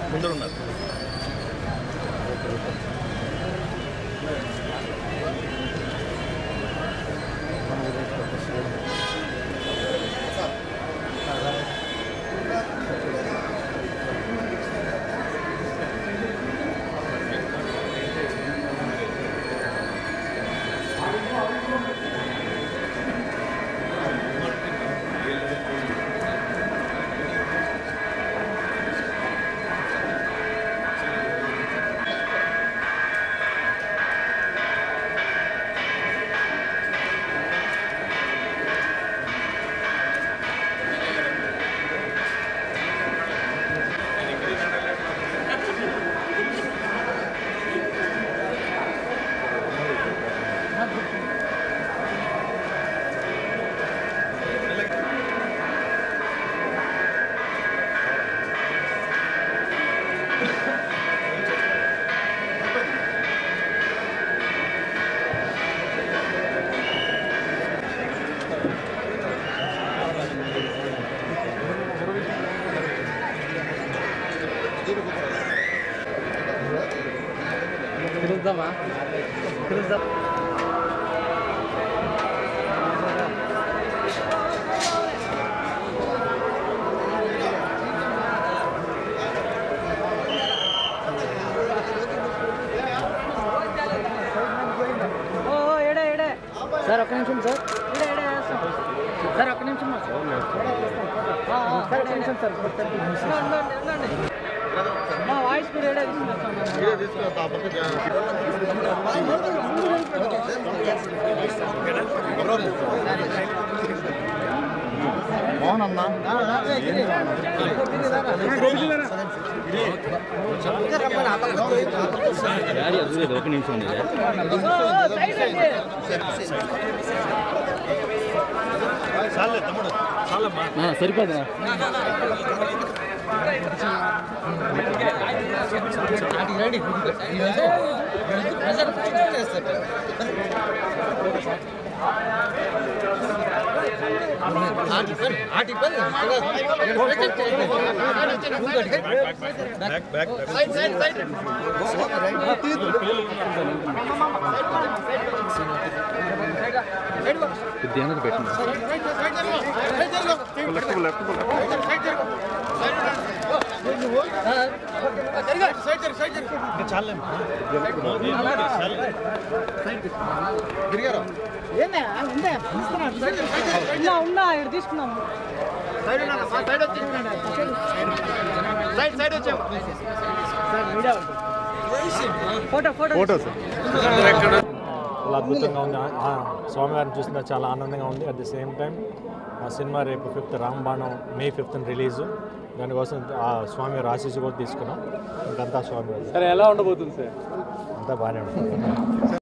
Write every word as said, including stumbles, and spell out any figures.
ముందర ఉన్నారు. Kırıldı Kırıldı. ఓ ఎడే ఎడే సార్ ఒక్క నిమిషం సార్. ఎడే ఎడే సార్ ఒక్క నిమిషం సార్. సార్ ఒక్క నిమిషం సార్. మా వాయిస్ కూడా ఎడే తీసుకుంటాం. బాగున్నా ఒక నిమిషం సరిపోదా ధ్యానం పెట్టండి ఉన్నా ఇక్కడ తీసుకున్నాము ఫోటో ఫోటో ఫోటో చాలా అద్భుతంగా ఉంది. స్వామివారిని చూసిన చాలా ఆనందంగా ఉంది. అట్ ది సేమ్ టైం ఆ సినిమా రేపు fifth Ramabanam May fifth release. దానికోసం ఆ స్వామివారి ఆశీస్సు కూడా తీసుకున్నాం. ఇంకంతా స్వామివారి సరే ఎలా ఉండబోతుంది సార్? అంతా బాగానే ఉంటుంది.